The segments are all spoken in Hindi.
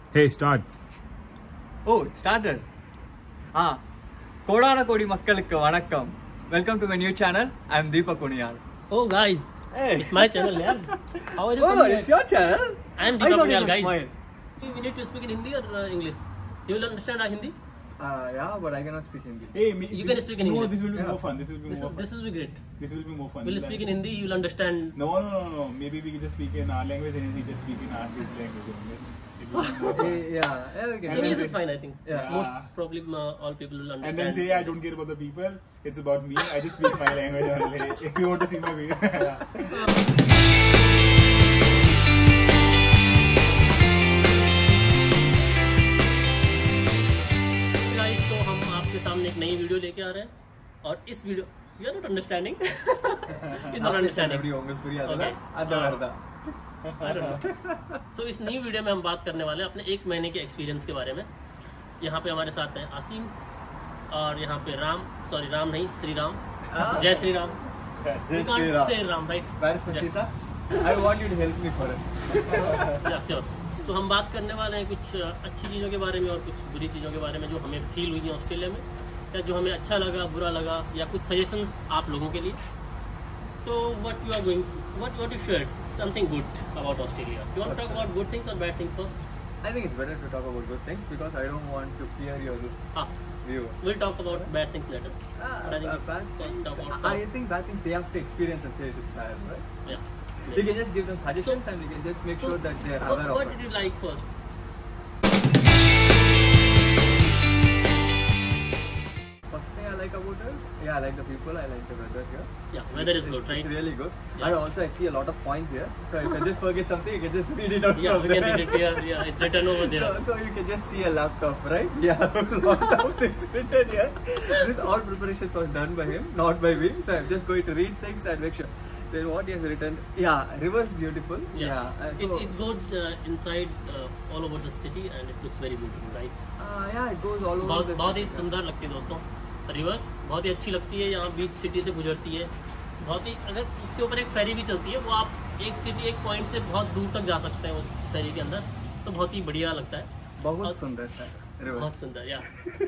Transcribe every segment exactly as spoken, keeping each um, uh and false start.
Hey, start. Oh, it started. Ah, Kodana Kodi Makkalukku Vanakkam. Welcome to my new channel. I am Deepak Kuniyal. Oh guys, Hey. it's my channel, yeah. How are you? Oh, doing, it's your channel? I am I Deepak thought it Kuniyal, was guys. mine. See, we need to speak in Hindi or uh, English. You will understand our Hindi. Uh, yeah, but I cannot speak Hindi. Hey, me, You this, can speak in no, English. this will be Yeah. more fun. This will be This more is, fun. this will be great. This will be more fun. We'll speak in Hindi. You will understand. No, no, no, no. Maybe we can just speak in our language and he just speak in our his language only. It will be more fun. Eh, yeah, yeah, we can. And English then is fine, I think. Yeah. Most probably uh, all people will understand. And then say, I don't care about the people. It's about me. I just speak my language only. If you want to see my video. Guys, तो हम आपके सामने एक नई वीडियो लेके आ रहे हैं और इस video you are not understanding is not understanding Okay. Understanding so इस नई वीडियो में हम बात करने वाले हैं अपने एक महीने के एक्सपीरियंस के बारे में। यहाँ पे हमारे साथ हैं आसिम और यहाँ पे राम, सॉरी राम नहीं, श्री राम। जय श्री राम। जय श्री राम। से Ram right. Where is Prashita? I want you to help me for it. Yeah sure. तो हम बात करने वाले हैं कुछ अच्छी चीज़ों के बारे में और कुछ बुरी चीज़ों के बारे में जो हमें फील हुई है ऑस्ट्रेलिया में, या जो हमें अच्छा लगा, बुरा लगा, या कुछ सजेशंस आप लोगों के लिए। तो what you are going, what what you shared something good about Australia. You want to talk about good things और bad things first? I think it's better to talk about good things because I don't want to fear your हाँ, viewers. we'll talk about bad things later. Ah, But I think uh, we bad can things. talk about I think bad things they have to experience and say it is bad, right? yeah. We can just give them suggestions and we can just make So, sure that they are what, aware what of did it. you like first? First thing I like about it, yeah, I like the people, I like the weather here. Yeah, weather is good, right? It's really good. Yeah. And also I see a lot of points here. So if I just forget something, you can just read it out Yeah, from we can there. read it here. Yeah, it's written over there. So, so you can just see a laptop, right? Yeah, a lot of things written here. This all preparations was done by him, not by me. So I'm just going to read things and make sure. Then what he has written, yeah, river's beautiful. Yeah, Yeah. uh, it, so, it goes uh, inside uh, all over the city and it looks very beautiful, right? uh, yeah, it goes all over बहुत the बहुत ही city. सुंदर लगती है दोस्तों। रिवर बहुत ही अच्छी लगती है, यहाँ बीच सिटी से गुजरती है। बहुत ही, अगर उसके ऊपर एक फेरी भी चलती है, वो आप एक सिटी एक पॉइंट से बहुत दूर तक जा सकते हैं उस फेरी के अंदर, तो बहुत ही बढ़िया लगता है। बहुत और- सुंदर था river. बहुत सुंदर या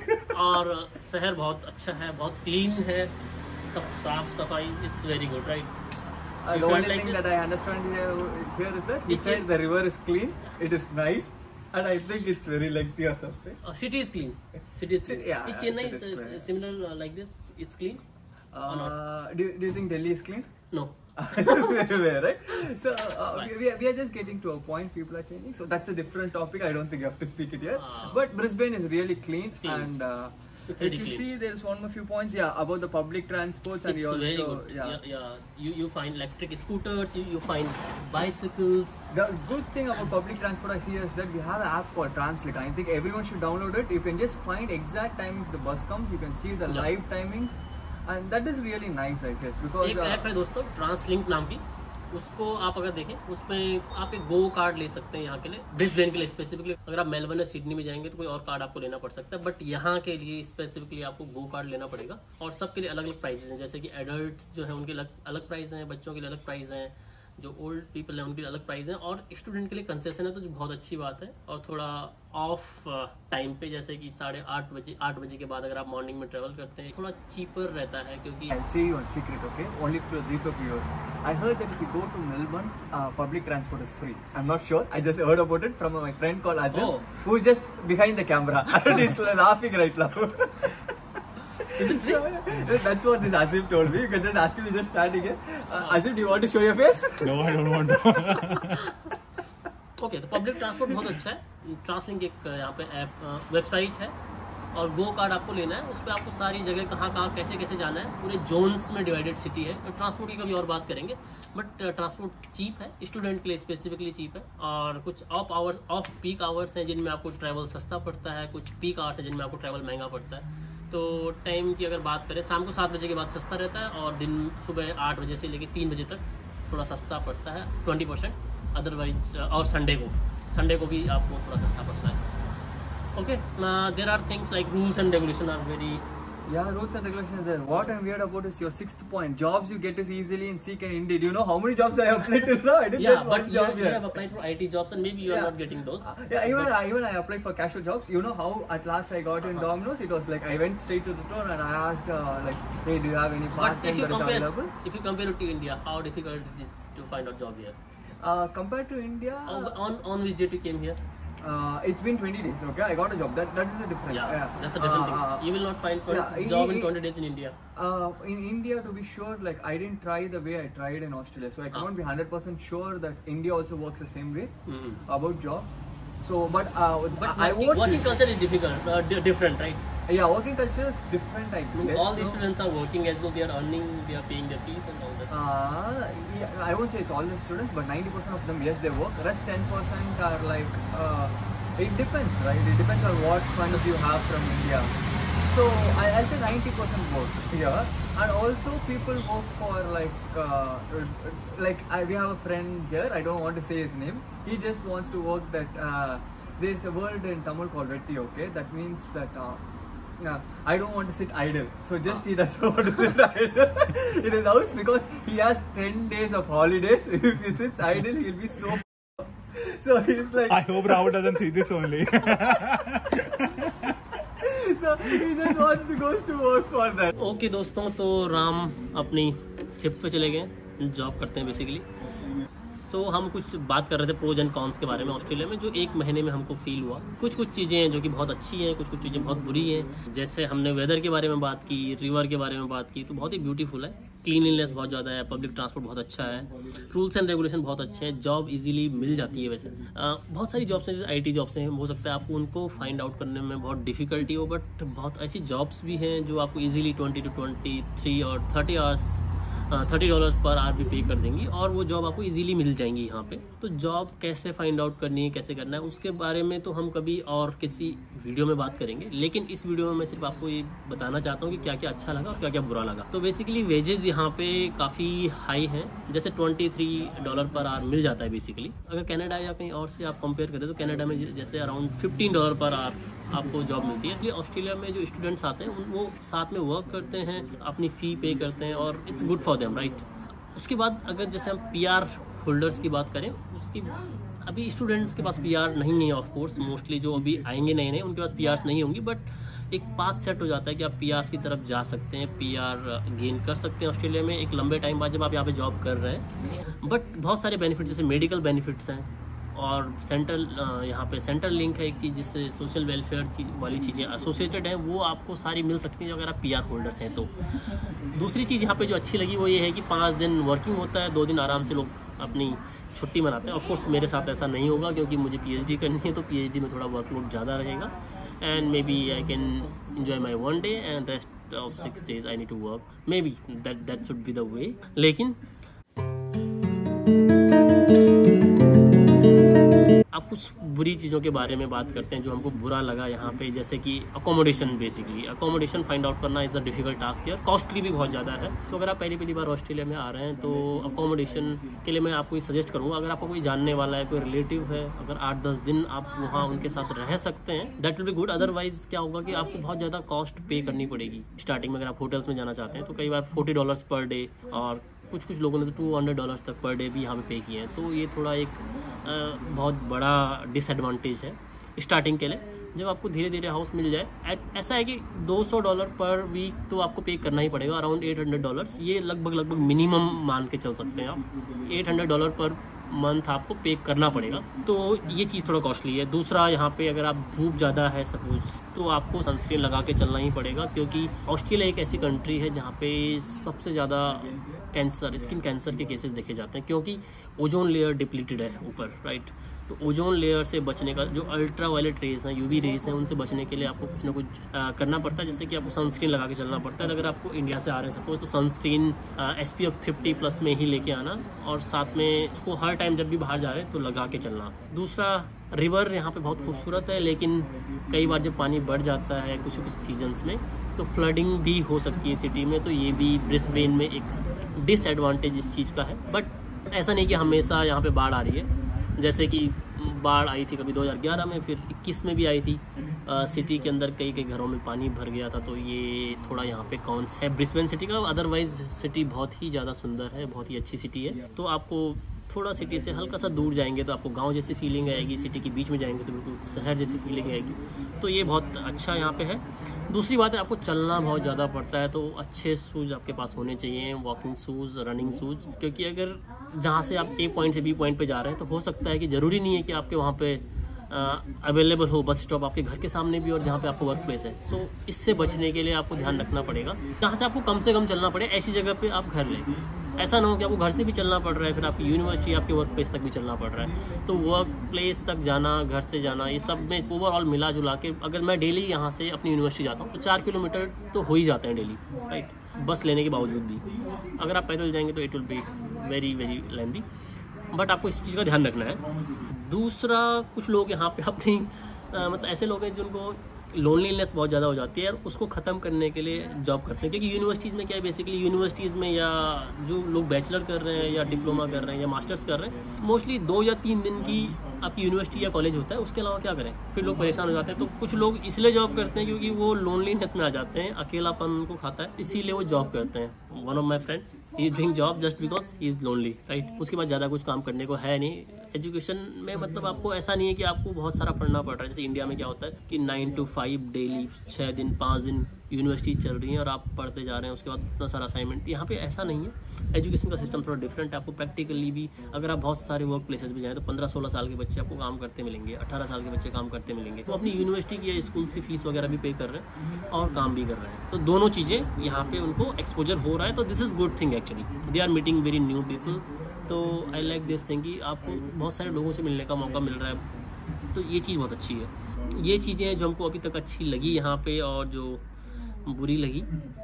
और शहर बहुत अच्छा है, बहुत क्लीन है, सब साफ सफाई, it's very good right. Uh, You the felt only like thing this? that I understand here, here is that he This said is- the river is clean, it is nice, and I think it's very lengthy or something. City is clean, city is City- yeah, clean. Chennai it is clean. Similar like this, it's clean? Uh, do, do you think Delhi is clean? No. Everywhere, right? So uh, we, we, are, we are just getting to a point, people are changing. So that's a different topic. I don't think you have to speak it here. Ah. But Brisbane is really clean, Clean. and uh, It's if very you clean. see, there's one more few points, yeah, about the public transports, and It's you also, very good. yeah. Yeah, yeah. You you find electric scooters, you, you find bicycles. The good thing about public transport I see is that we have an app called Translink. I think everyone should download it. You can just find exact timings the bus comes. You can see the Yeah. live timings, and that is really nice, I guess, because एक uh, ऐप है दोस्तों ट्रांसलिंक नाम की, उसको आप अगर देखें उसमें आप एक गो कार्ड ले सकते हैं यहाँ के लिए, ब्रिस्बेन के लिए स्पेसिफिकली। अगर आप मेलबर्न या सिडनी में जाएंगे तो कोई और कार्ड आपको लेना पड़ सकता है, बट यहाँ के लिए स्पेसिफिकली आपको गो कार्ड लेना पड़ेगा। और सबके लिए अलग अलग प्राइसेस हैं, जैसे कि एडल्ट जो है उनके अलग अलग प्राइस हैं, बच्चों के लिए अलग प्राइस हैं, जो ओल्ड पीपल हैं उनके लिए अलग प्राइस हैं, और स्टूडेंट के लिए कंसेशन है, तो जो बहुत अच्छी बात है। और थोड़ा ऑफ टाइम पे, जैसे कि साढ़े आठ बजे आठ बजे के बाद अगर आप मॉर्निंग में ट्रेवल करते हैं, थोड़ा चीपर रहता है, क्योंकि I'll say you one secret, okay? Only to Deepak viewers. I heard that if you go to Melbourne, uh, public transport is free. I'm not sure. I just heard about it from my friend called Azim, Oh. who is just behind the camera and he's laughing right now. is it free? That's what this Azim told me. You can just ask him. He's just standing here. Uh, Azim, do you want to show your face? No, I don't want to. Okay, तो पब्लिक ट्रांसपोर्ट बहुत अच्छा है। ट्रांसलिंक एक यहाँ पे ऐप वेबसाइट है, और गो कार्ड आपको लेना है, उस पर आपको सारी जगह कहाँ कहाँ कैसे कैसे जाना है, पूरे जोन्स में डिवाइडेड सिटी है। और ट्रांसपोर्ट की कभी और बात करेंगे, बट ट्रांसपोर्ट चीप है, स्टूडेंट के लिए स्पेसिफिकली चीप है। और कुछ off hours off peak hours हैं जिनमें आपको ट्रैवल सस्ता पड़ता है, कुछ पीक आवर्स हैं जिनमें आपको ट्रैवल महंगा पड़ता है। तो टाइम की अगर बात करें, शाम को सात बजे के बाद सस्ता रहता है, और दिन सुबह आठ बजे से लेकर तीन बजे तक थोड़ा सस्ता पड़ता है, ट्वेंटी परसेंट। अदरवाइज और संडे को संडे को भी आपको थोड़ा सस्ता पड़ता है। Okay, there are things like rules and regulation are very Yeah, rules and regulations are there. What I'm weird about is your sixth point. Jobs you get is easily in Seek and Indeed. You know how many jobs I have applied till now? I didn't Yeah, get one but you job have, you here. have applied for I T jobs and maybe you are Yeah. not getting those. Uh, yeah, even But- I, even I applied for casual jobs. You know how at last I got in Domino's? It was like I went straight to the door and I asked uh, like, hey, do you have any part But if time you that is compare, available? if you compare it to India, how difficult it is to find a job here? Uh, compared to India, On, on, on which date you came here? uh, it's been twenty days. Okay, I got a job. That that is a different. Yeah, that's a different Uh, thing. You will not find a yeah, job in- in twenty days in India. Uh, in India, to be sure, like I didn't try the way I tried in Australia, so I Ah. cannot be hundred percent sure that India also works the same way Mhm. about jobs. So, but uh, But I, I working, was working culture is difficult, uh, di- different, right? yeah, working culture is different. I guess. All the so, students are working as though they are earning, they are paying their fees and all that. Uh, yeah, I won't say it's all the students, but ninety percent of them, yes, they work. Rest ten percent are like, uh, it depends, right? It depends on what funds you have from India. So I, I'll say ninety percent work here, and also people work for like, uh, like I, we have a friend here. I don't want to say his name. He just wants to work that. Uh, there's a word in Tamil called vetti. Okay, that means that. Uh, Yeah, I don't want to sit idle. So just he doesn't want to sit idle in his house because he has ten days of holidays. If he sits idle, he'll be so. So he's like. I hope Rahul doesn't see this only. So he just wants to go to work for that. Okay दोस्तों, तो राम अपनी शिफ्ट पे चले गए, जॉब करते हैं बेसिकली. सो so, हम कुछ बात कर रहे थे प्रोज एंड कॉन्स के बारे में ऑस्ट्रेलिया में, जो एक महीने में हमको फील हुआ. कुछ कुछ चीज़ें हैं जो कि बहुत अच्छी हैं, कुछ कुछ चीज़ें बहुत बुरी हैं. जैसे हमने वेदर के बारे में बात की, रिवर के बारे में बात की, तो बहुत ही ब्यूटीफुल है. क्लीनलीनेस बहुत ज़्यादा है, पब्लिक ट्रांसपोर्ट बहुत अच्छा है, रूल्स एंड रेगुलेशन बहुत अच्छे हैं, जॉब इजीली मिल जाती है. वैसे आ, बहुत सारी जॉब्स हैं, जैसे आईटी जॉब्स हैं, हो सकता है आपको उनको फाइंड आउट करने में बहुत डिफिकल्टी हो, बट बहुत ऐसी जॉब्स भी हैं जो आपको easily twenty two twenty three और thirty hours thirty dollars per hour भी पे कर देंगी, और वो जॉब आपको इजीली मिल जाएंगी यहाँ पे. तो जॉब कैसे फाइंड आउट करनी है, कैसे करना है, उसके बारे में तो हम कभी और किसी वीडियो में बात करेंगे. लेकिन इस वीडियो में मैं सिर्फ आपको ये बताना चाहता हूँ कि क्या क्या अच्छा लगा और क्या क्या बुरा लगा. तो बेसिकली वेजेस यहाँ पे काफ़ी हाई हैं, जैसे twenty three dollar per hour मिल जाता है बेसिकली. अगर कनाडा या कहीं और से आप कंपेयर करें तो कनाडा में जैसे around fifteen dollar per hour आपको जॉब मिलती है. इसलिए ऑस्ट्रेलिया में जो स्टूडेंट्स आते हैं वो साथ में वर्क करते हैं, अपनी फ़ी पे करते हैं, और it's good for them, right. उसके बाद अगर जैसे हम पीआर होल्डर्स की बात करें, उसकी अभी स्टूडेंट्स के पास पीआर नहीं है ऑफ कोर्स. मोस्टली जो अभी आएंगे नए नए उनके पास पीआर्स नहीं होंगी, बट एक पाथ सेट हो जाता है कि आप पीआर्स की तरफ जा सकते हैं, पीआर गेन कर सकते हैं ऑस्ट्रेलिया में एक लंबे टाइम बाद जब आप यहाँ पे जॉब कर रहे हैं. बट बहुत सारे बेनिफिट्स, जैसे मेडिकल बेनिफिट्स हैं, और सेंट्रल यहाँ पे सेंट्रल लिंक है एक चीज़ जिससे सोशल वेलफेयर चीज वाली चीज़ें एसोसिएटेड हैं, वो आपको सारी मिल सकती हैं अगर आप पीआर होल्डर्स हैं तो. दूसरी चीज़ यहाँ पे जो अच्छी लगी वो ये है कि पाँच दिन वर्किंग होता है, दो दिन आराम से लोग अपनी छुट्टी मनाते हैं. ऑफकोर्स मेरे साथ ऐसा नहीं होगा क्योंकि मुझे पीएचडी करनी है, तो पीएचडी में थोड़ा वर्कलोड ज़्यादा रहेगा. And maybe I can enjoy my one day and rest of six days I need to work. Maybe that that should be the way. लेकिन अब कुछ बुरी चीज़ों के बारे में बात करते हैं जो हमको बुरा लगा यहाँ पे, जैसे कि accommodation. Basically accommodation find out करना इज़ अ डिफिकल्ट टास्क है, कॉस्टली भी बहुत ज़्यादा है. तो अगर आप पहली पहली बार ऑस्ट्रेलिया में आ रहे हैं तो अकोमोडेशन के लिए मैं आपको ये सजेस्ट करूँगा, अगर आपको कोई जानने वाला है, कोई रिलेटिव है, अगर आठ दस दिन आप वहाँ उनके साथ रह सकते हैं, that will be good. Otherwise क्या होगा कि आपको बहुत ज़्यादा कॉस्ट पे करनी पड़ेगी स्टार्टिंग में. अगर आप होटल्स में जाना चाहते हैं तो कई बार फोर्टी डॉलर्स पर डे, और कुछ कुछ लोगों ने तो टू हंड्रेड डॉलर्स तक पर डे भी यहाँ पे पे किए हैं. तो ये थोड़ा एक आ, बहुत बड़ा डिसएडवांटेज है स्टार्टिंग के लिए. जब आपको धीरे धीरे हाउस मिल जाए, ऐसा है कि दो सौ डॉलर पर वीक तो आपको पे करना ही पड़ेगा, अराउंड एट हंड्रेड डॉलर्स. ये लगभग लगभग मिनिमम मान के चल सकते हैं आप. Eight hundred dollar per month आपको पे करना पड़ेगा, तो ये चीज़ थोड़ा कॉस्टली है. दूसरा, यहाँ पे अगर आप धूप ज़्यादा है सपोज, तो आपको सनस्क्रीन लगा के चलना ही पड़ेगा, क्योंकि ऑस्ट्रेलिया एक ऐसी कंट्री है जहाँ पे सबसे ज़्यादा कैंसर, स्किन कैंसर के केसेस देखे जाते हैं, क्योंकि ओजोन लेयर डिप्लीटेड है ऊपर, राइट. तो ओजोन लेयर से बचने का, जो अल्ट्रा वायलेट रेज हैं, यूवी रेज हैं, उनसे बचने के लिए आपको कुछ ना कुछ आ, करना पड़ता है, जैसे कि आपको सनस्क्रीन लगा के चलना पड़ता है. अगर आपको इंडिया से आ रहे हैं सपोज, तो sunscreen S P F fifty plus में ही लेके आना, और साथ में उसको हर टाइम जब भी बाहर जा रहे हैं तो लगा के चलना. दूसरा, रिवर यहाँ पे बहुत खूबसूरत है, लेकिन कई बार जब पानी बढ़ जाता है कुछ कुछ सीजन्स में तो फ्लडिंग भी हो सकती है सिटी में. तो ये भी ब्रिस्बेन में एक डिसएडवांटेज इस चीज़ का है. बट ऐसा नहीं कि हमेशा यहाँ पे बाढ़ आ रही है. जैसे कि बाढ़ आई थी कभी दो हज़ार ग्यारह में, फिर इक्कीस में भी आई थी। आ, सिटी के अंदर कई कई घरों में पानी भर गया था, तो ये थोड़ा यहाँ पे कॉन्स है ब्रिस्बेन सिटी का। अदरवाइज सिटी बहुत ही ज़्यादा सुंदर है, बहुत ही अच्छी सिटी है। तो आपको थोड़ा सिटी से हल्का सा दूर जाएंगे तो आपको गांव जैसी फीलिंग आएगी, सिटी के बीच में जाएंगे तो बिल्कुल शहर जैसी फीलिंग आएगी। तो ये बहुत अच्छा यहाँ पे है। दूसरी बात है, आपको चलना बहुत ज़्यादा पड़ता है, तो अच्छे शूज़ आपके पास होने चाहिए, वॉकिंग शूज़, रनिंग शूज़। क्योंकि अगर जहाँ से आप ए पॉइंट से बी पॉइंट पे जा रहे हैं तो हो सकता है कि ज़रूरी नहीं है कि आपके वहाँ पे अवेलेबल हो बस स्टॉप आपके घर के सामने भी और जहाँ पे आपको वर्क प्लेस है। सो इससे बचने के लिए आपको ध्यान रखना पड़ेगा, जहाँ से आपको कम से कम चलना पड़े ऐसी जगह पे आप घर लें। ऐसा ना हो कि आपको घर से भी चलना पड़ रहा है, फिर आपकी यूनिवर्सिटी, आपके वर्क प्लेस तक भी चलना पड़ रहा है। तो वर्क प्लेस तक जाना, घर से जाना, ये सब में ओवरऑल मिला जुला के अगर मैं डेली यहाँ से अपनी यूनिवर्सिटी जाता हूँ तो चार किलोमीटर तो हो ही जाते हैं डेली, राइट, बस लेने के बावजूद भी। अगर आप पैदल जाएंगे तो it will be very very lengthy, but आपको इस चीज़ का ध्यान रखना है। दूसरा, कुछ लोग यहाँ पे अपनी आ, मतलब ऐसे लोग हैं जिनको लोनलीनेस बहुत ज़्यादा हो जाती है और उसको ख़त्म करने के लिए जॉब करते हैं। क्योंकि यूनिवर्सिटीज़ में क्या है, बेसिकली यूनिवर्सिटीज़ में या जो लोग बैचलर कर रहे हैं या डिप्लोमा कर रहे हैं या मास्टर्स कर रहे हैं, मोस्टली दो या तीन दिन की आपकी यूनिवर्सिटी या कॉलेज होता है, उसके अलावा क्या करें, फिर लोग परेशान हो जाते हैं। तो कुछ लोग इसलिए जॉब करते हैं क्योंकि वो लोनलीनेस में आ जाते हैं, अकेलापन उनको खाता है, इसीलिए वो जॉब करते हैं। One of my friend he is doing job just because he is lonely, right. उसके बाद ज़्यादा कुछ काम करने को है नहीं। एजुकेशन में मतलब आपको ऐसा नहीं है कि आपको बहुत सारा पढ़ना पड़ रहा है। जैसे इंडिया में क्या होता है कि नाइन टू फाइव डेली, छः दिन पाँच दिन यूनिवर्सिटी चल रही है और आप पढ़ते जा रहे हैं, उसके बाद इतना सारा असाइनमेंट। यहाँ पे ऐसा नहीं है, एजुकेशन का सिस्टम थोड़ा डिफरेंट है। आपको प्रैक्टिकली भी, अगर आप बहुत सारे वर्क प्लेसेस भी जाएँ तो पंद्रह सोलह साल के बच्चे आपको काम करते मिलेंगे, अठारह साल के बच्चे काम करते मिलेंगे। तो अपनी यूनिवर्सिटी की या स्कूल की फीस वगैरह भी पे कर रहे हैं और काम भी कर रहे हैं, तो दोनों चीज़ें यहाँ पे उनको एक्सपोजर हो रहा है। तो this is good thing actually, they are meeting very new people. तो आई लाइक दिस थिंग कि आपको बहुत सारे लोगों से मिलने का मौका मिल रहा है, तो ये चीज़ बहुत अच्छी है। ये चीज़ें जो हमको अभी तक अच्छी लगी यहाँ पे और जो बुरी लगी,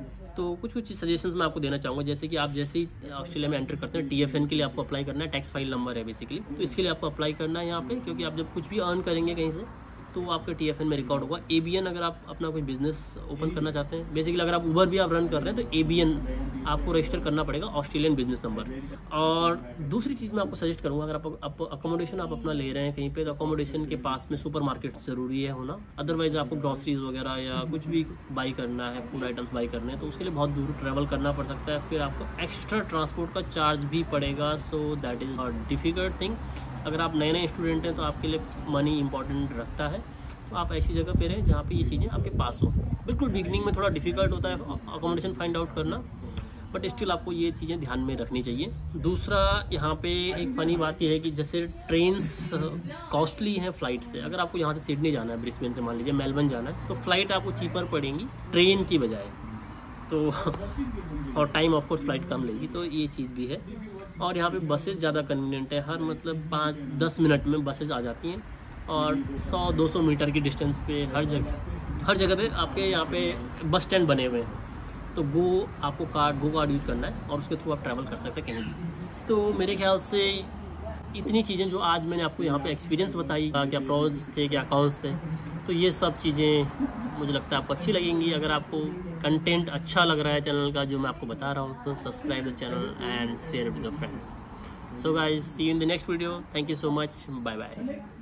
तो कुछ कुछ सजेशंस मैं आपको देना चाहूँगा। जैसे कि आप जैसे ही ऑस्ट्रेलिया में एंटर करते हैं, टीएफएन के लिए आपको अप्लाई करना है, टैक्स फाइल नंबर है बेसिकली, तो इसके लिए आपको अप्लाई करना है यहाँ पे। क्योंकि आप जब कुछ भी अर्न करेंगे कहीं से तो वो आपके टीएफएन में रिकॉर्ड होगा। एबीएन, अगर आप अपना कोई बिजनेस ओपन करना चाहते हैं, बेसिकली अगर आप उबर भी आप रन कर रहे हैं तो एबीएन आपको रजिस्टर करना पड़ेगा, ऑस्ट्रेलियन बिजनेस नंबर। और दूसरी चीज़ मैं आपको सजेस्ट करूँगा, अगर आप अकोमोडेशन आप अपना ले रहे हैं कहीं पे, तो अकोमोडेशन के पास में सुपर मार्केट ज़रूरी है होना। अदरवाइज आपको ग्रॉसरीज वगैरह या कुछ भी बाई करना है, फूड आइटम्स बाई करने हैं, तो उसके लिए बहुत दूर ट्रैवल करना पड़ सकता है। फिर आपको एक्स्ट्रा ट्रांसपोर्ट का चार्ज भी पड़ेगा, so that is a difficult thing. अगर आप नए नए स्टूडेंट हैं तो आपके लिए मनी इंपॉर्टेंट रखता है, तो आप ऐसी जगह पे रहें जहाँ पे ये चीज़ें आपके पास हो। बिल्कुल बिगनिंग में थोड़ा डिफिकल्ट होता है अकोमोडेशन फाइंड आउट करना, बट स्टिल आपको ये चीज़ें ध्यान में रखनी चाहिए। दूसरा, यहाँ पे एक फ़नी बात ये है कि जैसे ट्रेन्स कॉस्टली हैं फ्लाइट से। अगर आपको यहाँ से सिडनी जाना है, ब्रिस्बेन से मान लीजिए मेलबर्न जाना है, तो फ्लाइट आपको चीपर पड़ेंगी ट्रेन की बजाय, तो और टाइम ऑफ कोर्स फ्लाइट कम लेगी, तो ये चीज़ भी है। और यहाँ पे बसेस ज़्यादा कन्वीनियंट है, हर मतलब पाँच दस मिनट में बसेस आ जाती हैं और सौ दो सौ मीटर की डिस्टेंस पे हर जगह हर जगह पे आपके यहाँ पे बस स्टैंड बने हुए हैं। तो गो आपको कार्ड गो कार्ड यूज़ करना है और उसके थ्रू आप ट्रैवल कर सकते हैं कहीं भी। तो मेरे ख्याल से इतनी चीज़ें जो आज मैंने आपको यहाँ पे एक्सपीरियंस बताई, क्या प्रोज थे, क्या कॉन्स थे, तो ये सब चीज़ें मुझे लगता है आपको अच्छी लगेंगी। अगर आपको कंटेंट अच्छा लग रहा है चैनल का जो मैं आपको बता रहा हूँ, तो subscribe the channel and share with the friends. So guys, see you in the next video. Thank you so much, bye bye.